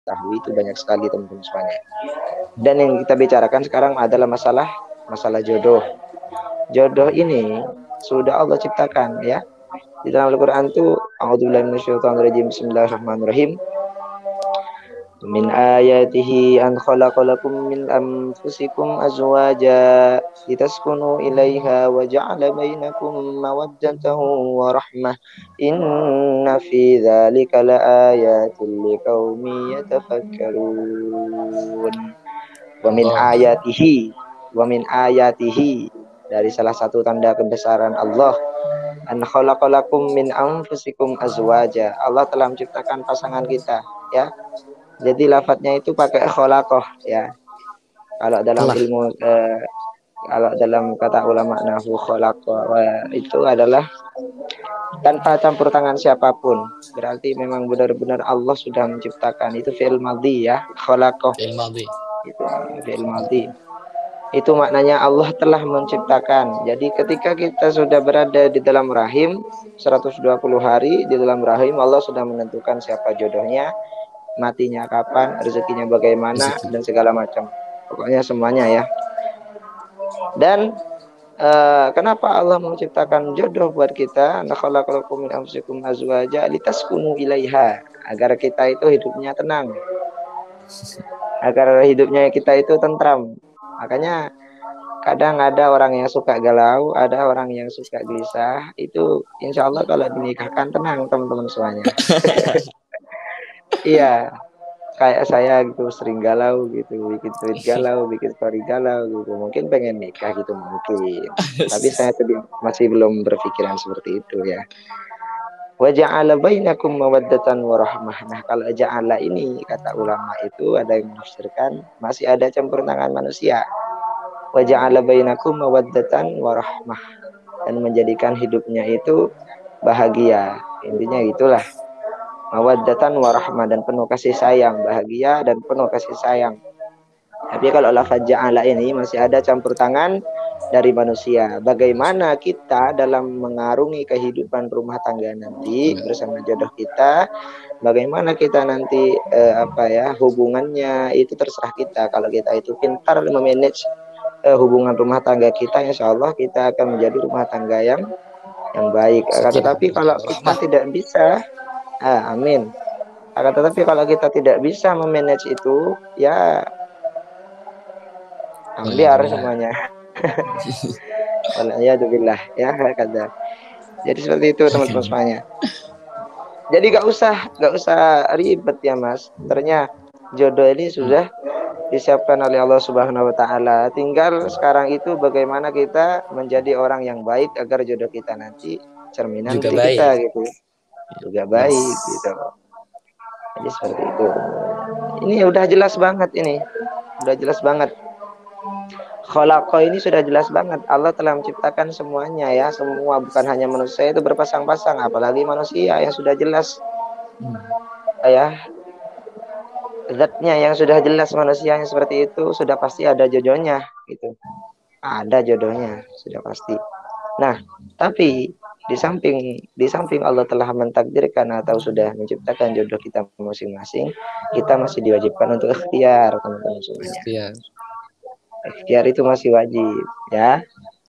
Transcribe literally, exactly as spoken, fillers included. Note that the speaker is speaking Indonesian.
ketahui itu banyak sekali teman-teman semuanya. Dan yang kita bicarakan sekarang adalah masalah masalah jodoh. Jodoh ini sudah Allah ciptakan ya. Di dalam Al-Qur'an itu a'udzubillahi minasyaitonirrajim bismillahirrahmanirrahim. Min ayatihi an khalaqalakum min anfusikum azwaja litaskunu ilaiha wa ja'ala bainakum mawaddatan wa rahmah inna fi dzalika laayatin liqaumin yatafakkarun. Wa min Allah. ayatihi wa min ayatihi, dari salah satu tanda kebesaran Allah, an khalaqalakum min anfusikum azwaja, Allah telah menciptakan pasangan kita ya. Jadi lafadznya itu pakai kholaqoh ya. Kalau dalam Telah. ilmu eh, kalau dalam kata ulama nahwu kholaqoh itu adalah tanpa campur tangan siapapun. Berarti memang benar-benar Allah sudah menciptakan. Itu fi'il madhi ya, kholaqoh. Fi'il madhi. Itu fi'il madhi. Itu maknanya Allah telah menciptakan. Jadi ketika kita sudah berada di dalam rahim seratus dua puluh hari di dalam rahim, Allah sudah menentukan siapa jodohnya, matinya kapan, rezekinya bagaimana, Rezeki. dan segala macam. Pokoknya semuanya ya. Dan uh, kenapa Allah menciptakan jodoh buat kita? Nakhalaqalakum min anfusikum azwaja litaskunu ilaiha, agar kita itu hidupnya tenang, agar hidupnya kita itu tentram. Makanya kadang ada orang yang suka galau, ada orang yang suka gelisah. Itu insya Allah kalau dinikahkan tenang teman-teman semuanya. Iya, kayak saya gitu sering galau gitu, bikin tweet galau, bikin story galau gitu. Mungkin pengen nikah gitu mungkin. Tapi saya tadi masih belum berpikiran seperti itu ya. Wa ja'ala bainakum mawaddatan wa rahmah. Nah, kalau ja'ala ini kata ulama itu ada yang menafsirkan masih ada campur tangan manusia. Wa ja'ala bainakum mawaddatan wa rahmah, dan menjadikan hidupnya itu bahagia. Intinya itulah. Mawaddatan warahmah, dan penuh kasih sayang, bahagia dan penuh kasih sayang. Tapi kalau lafaz ja'ala ini masih ada campur tangan dari manusia. Bagaimana kita dalam mengarungi kehidupan rumah tangga nanti bersama jodoh kita, bagaimana kita nanti eh, apa ya hubungannya itu terserah kita. Kalau kita itu pintar memanage eh, hubungan rumah tangga kita, insya Allah kita akan menjadi rumah tangga yang yang baik. Tetapi kalau kita tidak bisa, Ah, amin. Akan tetapi kalau kita tidak bisa memanage itu, ya ambiar semuanya. Waliyadzubillah ya kata. Jadi seperti itu teman-teman semuanya. Jadi gak usah gak usah ribet ya Mas. Ternyata jodoh ini sudah disiapkan oleh Allah Subhanahu Wa Taala. Tinggal sekarang itu bagaimana kita menjadi orang yang baik agar jodoh kita nanti cerminan juga diri baik. kita gitu. Juga baik yes. gitu. Jadi seperti itu. Ini udah jelas banget ini. Udah jelas banget. Khalaqa ini sudah jelas banget. Allah telah menciptakan semuanya ya. Semua, bukan hanya manusia itu berpasang-pasang. Apalagi manusia yang sudah jelas. Hmm. Ya. Zatnya yang sudah jelas, manusia yang seperti itu sudah pasti ada jodohnya. Gitu. Ada jodohnya. Sudah pasti. Nah, tapi di samping di samping Allah telah mentakdirkan atau sudah menciptakan jodoh kita masing-masing, kita masih diwajibkan untuk ikhtiar, teman-teman semuanya. Ikhtiar. Ikhtiar itu masih wajib, ya.